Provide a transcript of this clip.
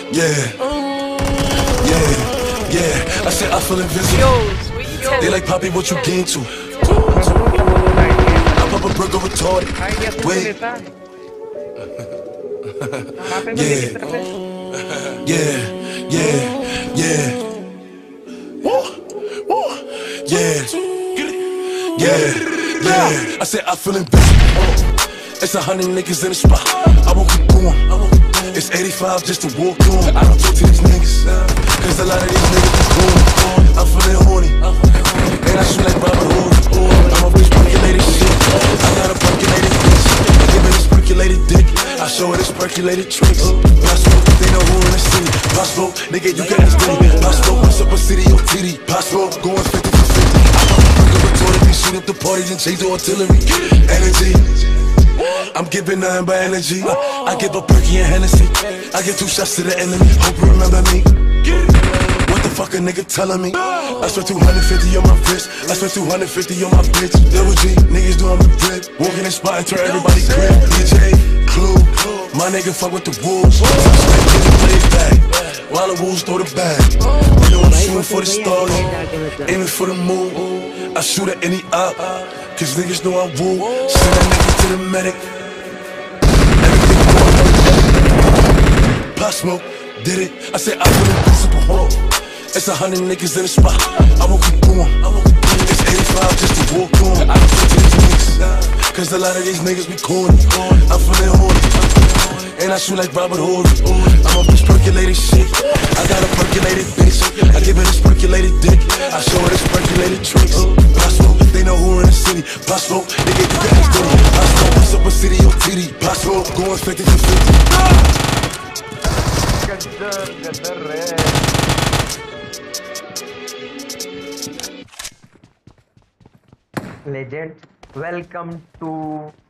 Yeah. I said I feel invisible. They like, Poppy, what you gain to? I pop a burger retarded. Wait. Yeah. I said I feel invisible. It's 100 niggas in the spot. I won't keep going. It's 85 just to walk on. I don't talk to these niggas, cause a lot of these niggas be cool. I'm feeling horny, and I shoot like Robert Hood. I'm a bitch percolated shit. I got a percolated bitch. I give her this percolated dick. I show her this percolated tricks. Possible, they know who in the city. Possible, nigga, you can ask me. Possible, what's up a city or TD? Possible, going 50 for 50. I pop a burger retorted, we shoot up the party, then change the artillery. Energy. I'm giving nothing but energy. I give a perky and Hennessy. I give 2 shots to the enemy. Hope you remember me. What the fuck a nigga telling me? I spent 250 on my wrist. I spent 250 on my bitch. Double G, niggas doing the drip. Walking in spot and turn everybody crib. DJ, Clue, my nigga fuck with the wolves. Play it back while the wolves throw the bag. You know I'm shooting for the stars, aiming for the moon. I shoot at any op, cause niggas know I woo. Send that nigga to the medic. Everything Pop Smoke, did it. I said I feel invisible. It's 100 niggas in the spot. I won't keep going. It's 85 just to walk on. I don't talk to these niggas, cause a lot of these niggas be corny. I'm feeling horny, and I shoot like Robert Hood. I'm a bitch percolated shit. I got a percolated bitch. I give her this percolated dick. I show her this percolated tricks. Possible, they know who in the city. Possible, nigga, you can ask them. Possible, what's up a city or TD? Possible, going 50 for 50. Legend, welcome to